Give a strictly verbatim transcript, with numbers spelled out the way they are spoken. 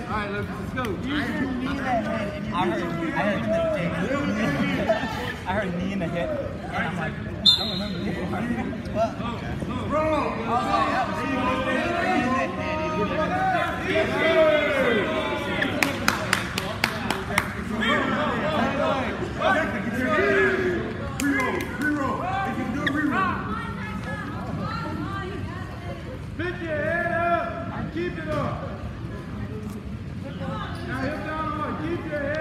right, let's, let's go. I heard, I heard, I heard knee in the hip, and I'm like, I don't remember this. What? Bro! Pick your head up and keep it up. Now hip down hard. Keep your head